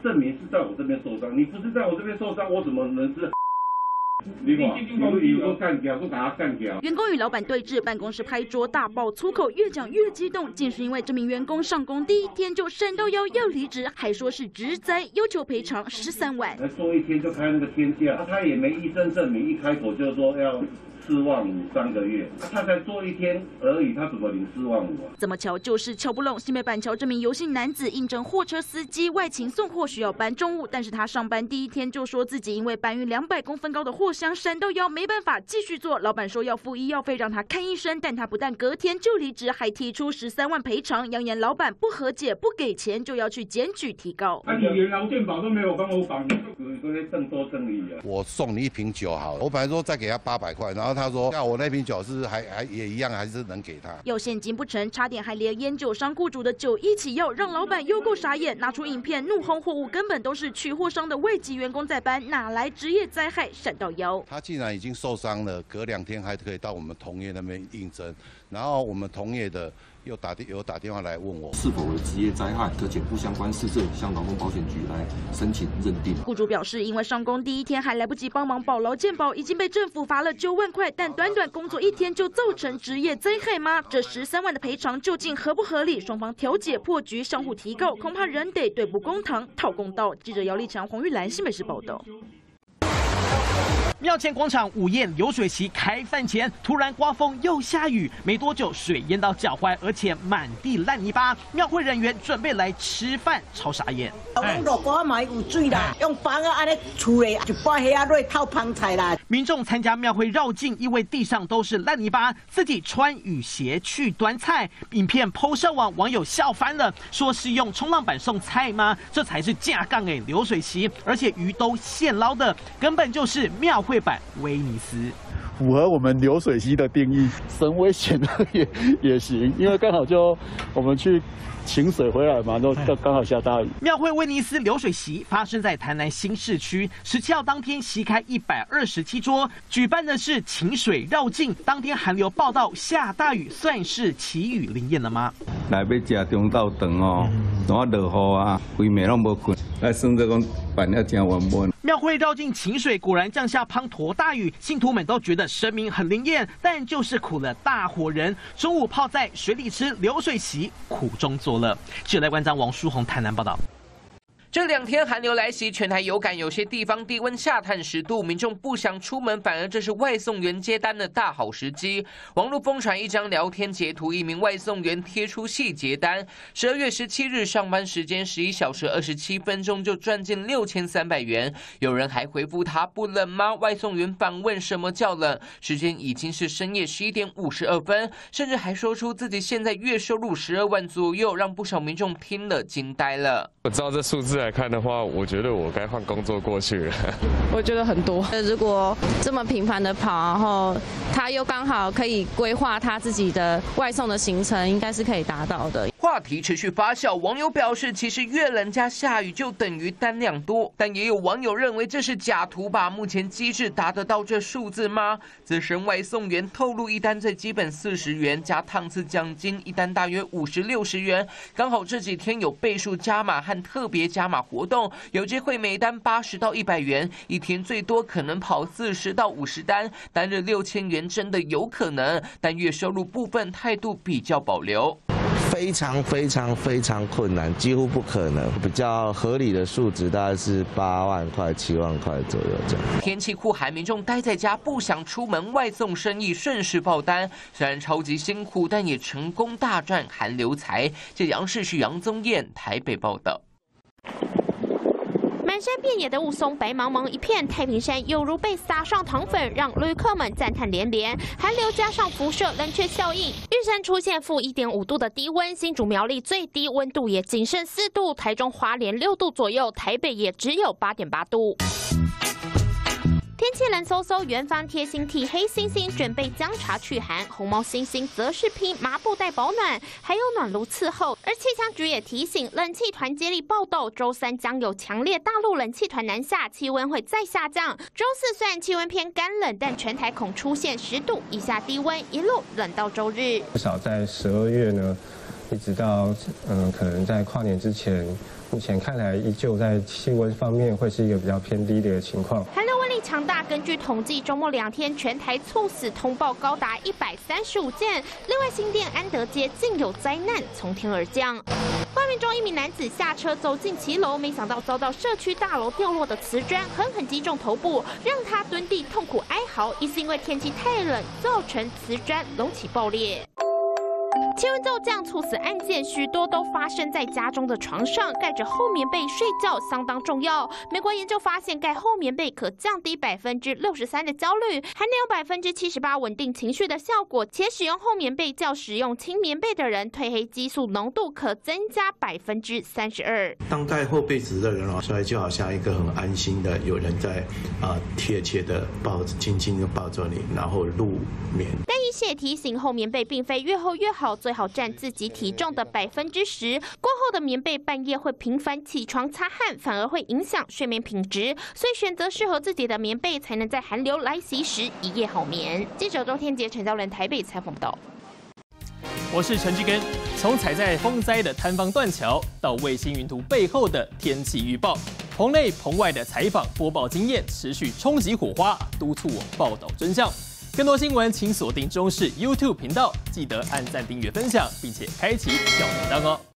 证明是在我这边受伤，你不是在我这边受伤，我怎么能是？你说干掉，都把他干掉。 员工与老板对峙，办公室拍桌大爆粗口，越讲越激动，竟是因为这名员工上工第一天就闪到腰要离职，还说是职灾，要求赔偿13万。 来做一天就开那个天价，他也没医生证明，一开口就说要4万5 3个月，他才做一天而已，他怎么领4万5啊？ 怎么瞧就是瞧不拢。新北板桥这名游姓男子应征货车司机，外勤送货需要搬重物，但是他上班第一天就说自己因为搬运200公分高的货箱闪到腰，没办法继续做。老板说要付医药费让他看医生，但他不但隔天就离职，还提出13万赔偿，扬言老板不和解不给钱就要去检举提告。 你连劳健保都没有帮我绑， 正多正义啊！ 我送你1瓶酒好了，我本来说再给他800块，然后他说要我那瓶酒是还也一样，还是能给他。 要现金不成，差点还连烟酒商雇主的酒一起要，让老板又够傻眼，拿出影片怒轰货物根本都是取货商的外籍员工在搬，哪来职业灾害闪到腰？ 他既然已经受伤了，隔2天还可以到我们同业那边应征，然后我们同业的有打电话来问我是否为职业灾害，可检附相关事证向劳工保险局来申请认定。 雇主表示，因为上工第一天还来不及帮忙保劳健保，已经被政府罚了9万块，但短工作1天就造成职业灾害吗？这13万的赔偿究竟合不合理？双方调解破局，相互提告，恐怕仍得对簿公堂讨公道。记者姚立强、黄玉兰新北市报道。 庙前广场午宴流水席开饭前，突然刮风又下雨，没多久水淹到脚踝，而且满地烂泥巴。庙会人员准备来吃饭，超傻眼。民众参加庙会绕境，因为地上都是烂泥巴，自己穿雨鞋去端菜。影片 PO 上网，网友笑翻了，说是用冲浪板送菜吗？这才是架杠流水席，而且鱼都现捞的，根本就是庙会版威尼斯。 符合我们流水席的定义，深危险的也行，因为刚好就我们去请水回来嘛，都刚好下大雨。 庙会威尼斯流水席发生在台南新市区，17号当天席开127桌，举办的是请水绕境。当天寒流报道下大雨，算是奇雨灵验了吗？ 来要吃中昼肠哦，然后落雨啊，规暝拢无困，来算着讲办了真圆满。 庙会绕境请水，果然降下滂沱大雨，信徒们都觉得神明很灵验，但就是苦了大伙人。中午泡在水里吃流水席，苦中作乐。记者赖关张、王书宏台南报道。这2天寒流来袭，全台有感，有些地方低温下探10度，民众不想出门，反而这是外送员接单的大好时机。网络疯传一张聊天截图，一名外送员贴出细节单：12月17日上班时间11小时27分钟就赚进6300元。有人还回复他不冷吗？外送员反问什么叫冷？时间已经是深夜11点52分，甚至还说出自己现在月收入12万左右，让不少民众听了惊呆了。 我照这数字来看的话，我觉得我该换工作过去了。 我觉得很多，如果这么频繁的跑，然后他又刚好可以规划他自己的外送的行程，应该是可以达到的。 话题持续发酵，网友表示，其实越冷加下雨就等于单量多，但也有网友认为这是假图吧？目前机制达得到这数字吗？资深外送员透露，一单最基本40元加趟次奖金，一单大约50、60元，刚好这几天有倍数加码和特别加码活动，有机会每单80到100元，一天最多可能跑40到50单，单日6000元真的有可能，但月收入部分态度比较保留。 非常困难，几乎不可能。比较合理的数值大概是8万块、7万块左右这样。 天气酷寒，民众待在家不想出门，外送生意顺势爆单。虽然超级辛苦，但也成功大赚寒流财。这央视是杨宗彦台北报道。 满山遍野的雾凇，白茫茫一片，太平山犹如被撒上糖粉，让旅客们赞叹连连。寒流加上辐射冷却效应，玉山出现-1.5度的低温，新竹苗栗最低温度也仅剩4度，台中花莲6度左右，台北也只有8.8度。天气冷飕飕，园方贴心替黑猩猩准备姜茶驱寒，红毛猩猩则是披麻布袋保暖，还有暖炉伺候。而气象局也提醒，冷气团接力报道，周3将有强烈大陆冷气团南下，气温会再下降。周4虽然气温偏干冷，但全台恐出现10度以下低温，一路冷到周日。 至少在12月呢，一直到可能在跨年之前， 目前看来依旧在气温方面会是一个比较偏低的一个情况。 寒流威力强大，根据统计，周末2天全台猝死通报高达135件。另外，新店安德街竟有灾难从天而降。画面中，一名男子下车走进骑楼，没想到遭到社区大楼掉落的瓷砖狠狠击中头部，让他蹲地痛苦哀嚎，疑似因为天气太冷造成瓷砖隆起爆裂。气温骤降猝死案件许多都发生在家中的床上，盖着厚棉被睡觉相当重要。美国研究发现，盖厚棉被可降低63%的焦虑，还能有78%稳定情绪的效果。且使用厚棉被较使用轻棉被的人，褪黑激素浓度可增加32%。 当盖厚被子的人所以就好像一个很安心的有人在贴切的轻轻的抱着你，然后入眠。 但医师也提醒，厚棉被并非越厚越好，最好占自己体重的10%。过厚的棉被半夜会频繁起床擦汗，反而会影响睡眠品质。所以选择适合自己的棉被，才能在寒流来袭时一夜好眠。记者周天杰、陈昭伦台北采访报道。 我是陈志根。从踩在风灾的坍方断桥，到卫星云图背后的天气预报，棚内棚外的采访播报经验持续冲击火花，督促我报道真相。更多新闻，请锁定中视 YouTube 频道，记得按赞、订阅、分享，并且开启小铃铛哦。